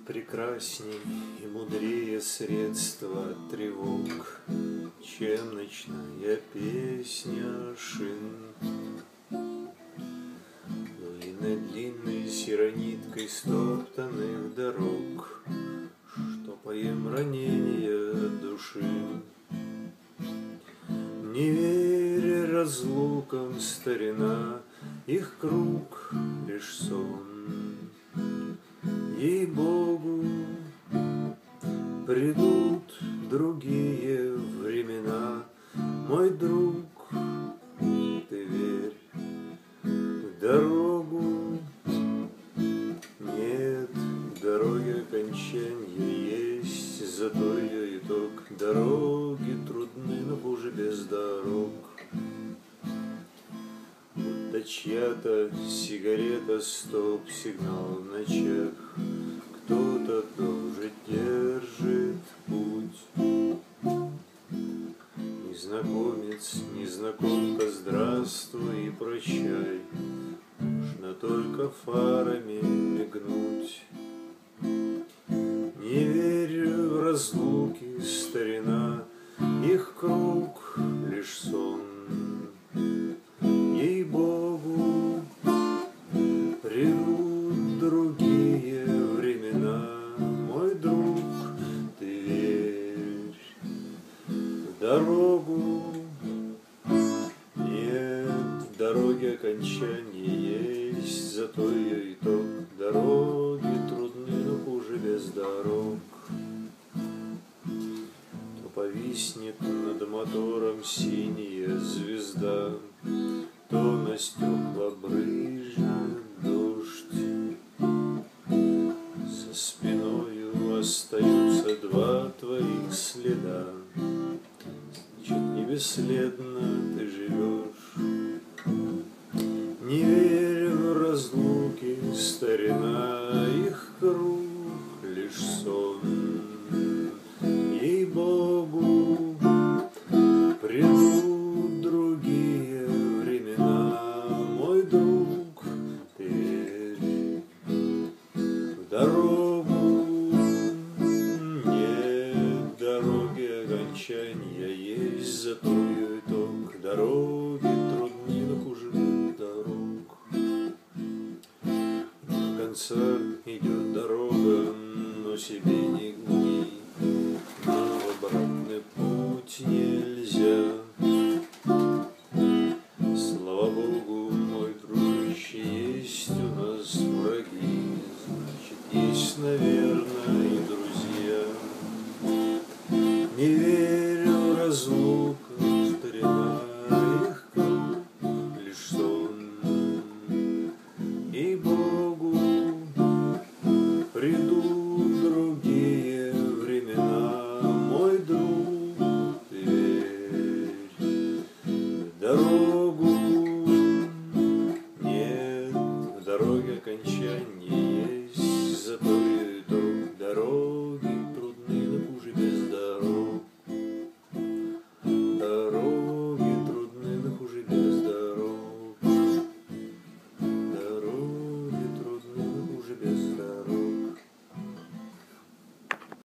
Прекрасней и мудрее средства от тревог, чем ночная песня шин. Но и над длинной сирониткой стоптанных дорог, штопаем ранения души. Не веря разлукам, старина, их круг лишь сон. Ей-богу, придут другие времена, мой друг, ты верь в дорогу. Нет, в дороге окончания есть, зато ее итог. Дороги трудны, но хуже без дорог. Будто чья-то сигарета, стоп-сигнал в ночах. Кто-то тоже держит путь. Незнакомец, незнакомка, здравствуй и прощай. Нужно только фарами мигнуть. Не верю в разлуки, старина, их круг лишь сон. Ей-богу, придут другие времена, мой друг, ты верь в дорогу. Нет, в дороге окончание есть, зато ее итог. Дороги трудны, но хуже без дорог. То повиснет над мотором синяя звезда, то на стекла брызжет дождь. За спиною остаются два твоих следа. Значит, не бесследно ты живешь. Не верю в разлуки, старина, их круг лишь сон. Ей-богу, придут другие времена, мой друг, ты верь в дорогу. Нет, дороги окончания есть, зато ее итог. Дороги трудны, но хуже дорог. В конце идет дорога, но себе не гни, но в обратный путь нельзя. Слава Богу, мой дружище, есть у нас враги, значит, есть, наверное, и друзья. Не верю в разлуку, старина, их круг лишь сон. Ей-богу, придут другие времена, мой друг, ты верь в дорогу.